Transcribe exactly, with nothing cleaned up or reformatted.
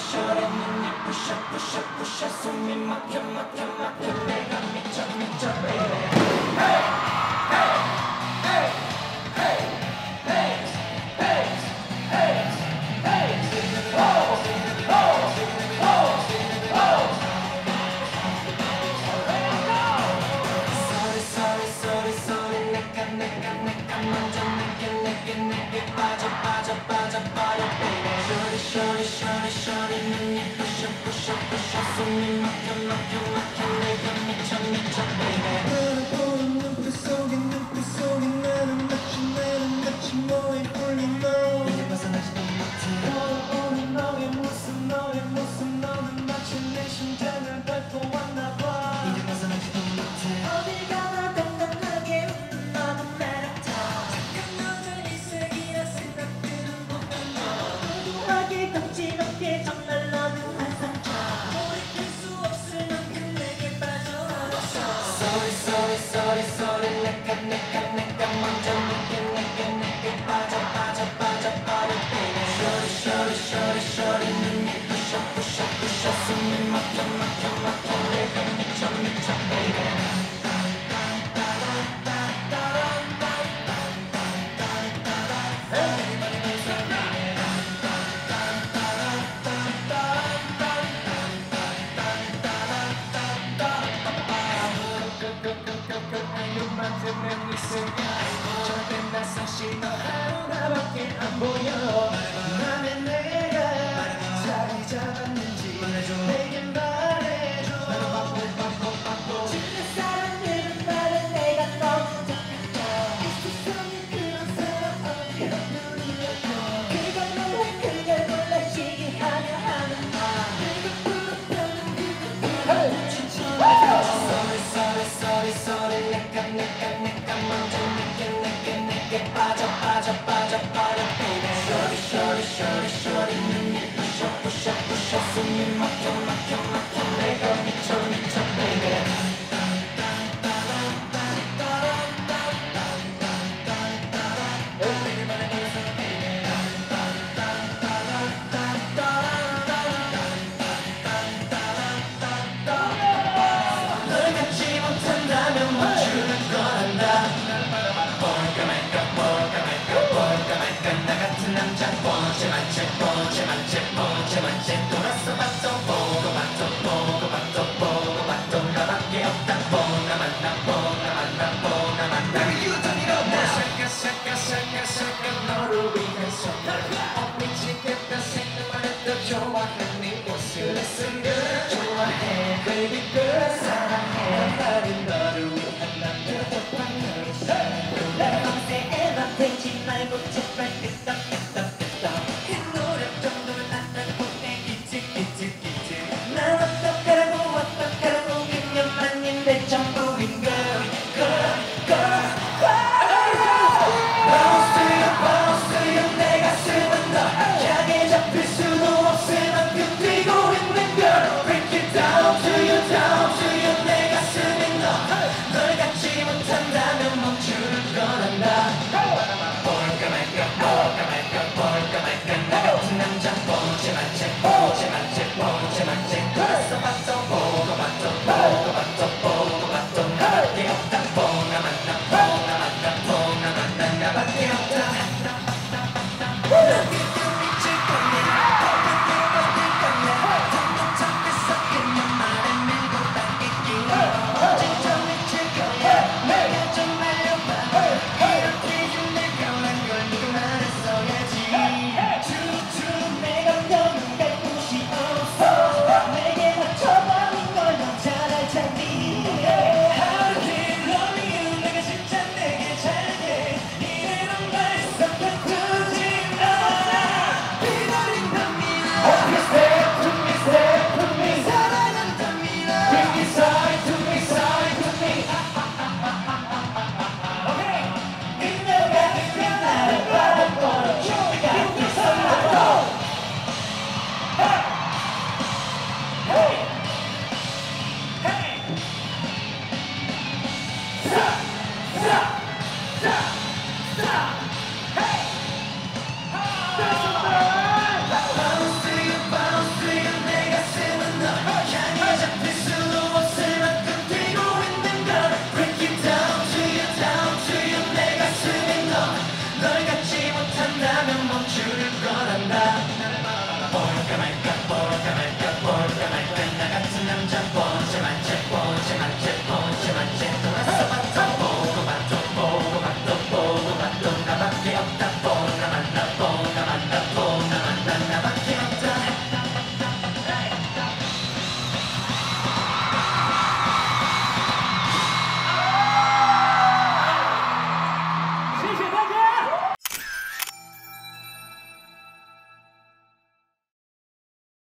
쇼리 눈이 부셔 부셔 부셔 숨이 막혀 막혀 막혀 내가 미쳐 미쳐 baby Hey hey hey hey hey hey hey hey oh oh oh oh Sorry sorry sorry sorry 내가 내가 내가 먼저 내게 내게 내게 빠져 빠져 빠져 빠져 baby Shorty shorty shorty shorty 눈이 부셔 부셔 부셔 숨이 막혀 막혀 막혀 내가 미쳐 미쳐 baby 너를 보는 눈빛 속에 눈빛 속에 나는 마치 나는 마치 너의 홀린 너 이제 벗어나지도 못해 오늘 너의 모습 너의 모습 너는 마치 내 심장을 밟고 왔나봐 이제 벗어나지도 못해 어딜 가나 당당하게 웃는 너는 매력다 착한 너는 이색이라 생각들은 못한 너 무도하게 거침없게 정말 너는 환상적 돌이킬 수 없을 만큼 내게 빠져들었어 Sorry sorry sorry sorry 내가 내가 내가 먼저 내게 내게 내게 빠져 빠져 빠져 빠져 baby Shorty shorty shorty shorty 눈이 부셔 부셔 부셔 숨이 막혀 막혀 막혀 내가 미쳐 미쳐 baby 내 생각 절대 나 사실 너 하나밖에 안 보여 맘에 내가 자리 잡았는지 내게 말해줘 진짜 사랑하는 말은 내가 너무 착각해 이 세상에 그런 사람 어디 누구였고 그걸 몰라 그걸 몰라 시기하려 하는 말 내가 부르는 그걸 Sorry sorry sorry sorry 내가 내가 내가 먼저 내게 내게 내게 빠져 빠져 빠져 빠져